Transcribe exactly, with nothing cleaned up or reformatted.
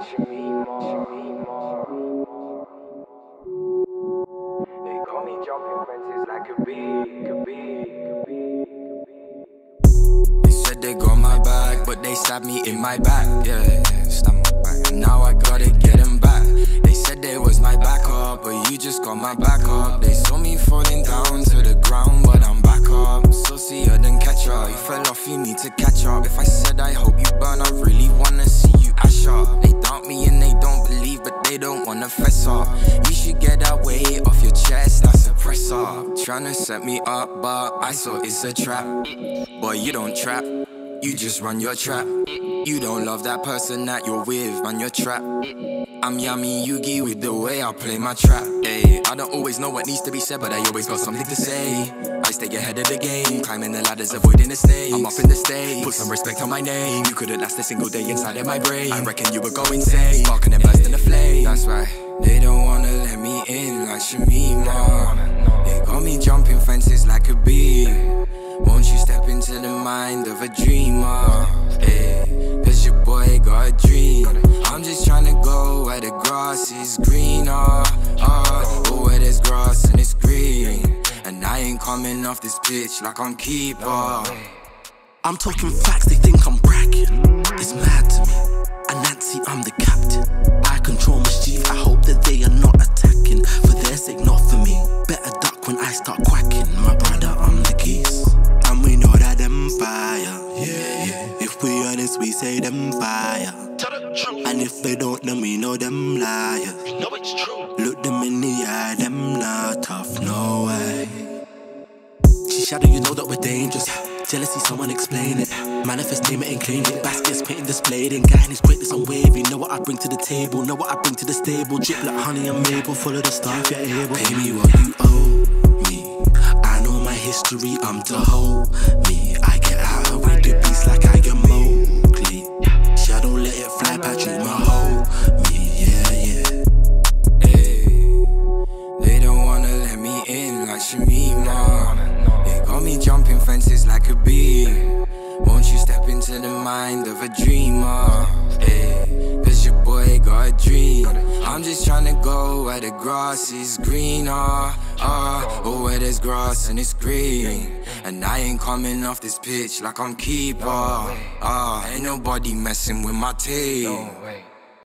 should be more. They call me jumping fences like a bee, a bee, a bee, a bee. They said they got my back, but they stabbed me in my back. Yeah, yeah, stabbed my back. And now I gotta get them back. They said they was my backup, but you just got my back up. They saw me falling down to the ground, but I'm back up. Saucier than ketchup. You fell off, you need to catch up. If I said I hope you burn, I really wanna see you ash up. They doubt me and they don't believe, but they don't wanna fess up. You should get that weight off your chest, that's a press up. Tryna set me up, but I saw it's a trap. Boy, you don't trap, you just run your trap. You don't love that person that you're with, man, you're trapped. I'm Yami Yugi with the way I play my trap. Ay, I don't always know what needs to be said, but I always got something to say. I stay ahead of the game, climbing the ladders, avoiding the snakes. I'm up in the stage, put some respect on my name. You couldn't last a single day inside of my brain. I reckon you would go insane, sparking and blasting the flame. That's right, they don't wanna let me in like Shamima. They got me jumping fences like a bee. Won't you step into the mind of a dreamer? Ay, cause your boy got a dream. I'm just trying to go where the grass is greener, uh, or where there's grass and it's green. And I ain't coming off this pitch like I'm keeper. I'm talking facts, they think I'm bragging. It's mad to me. And Nancy, I'm the captain. I control mischief, I hope that they are not attacking. For their sake, not for me. Better duck when I start quacking. My brother, I'm the geese. And we know that them fire. Yeah, yeah. If we honest, we say them fire. And if they don't, then we know them liars. No, it's true. Look them in the eye, them not tough, no way. She shadow, you know that we're dangerous. Jealousy, someone explain it. Manifest, name it and claim it. Baskets, painting, displayed in. Guy and his greatness, I'm wavy. Know what I bring to the table, know what I bring to the stable. Drip like honey, I'm able. Follow the star if you're able. Pay me what you owe me. I know my history, I'm the whole me. I get out with the beast like I am Mowgli. Shadow, let it fly, Patrick, my whole me, yeah, yeah. Hey, they don't wanna let me in like Shamima. They got me jumping fences like a bee. Won't you step into the mind of a dreamer? Ay, cause your boy got a dream. I'm just trying to go where the grass is greener, uh, or where there's grass and it's green. And I ain't coming off this pitch like I'm keeper. Uh, ain't nobody messing with my team.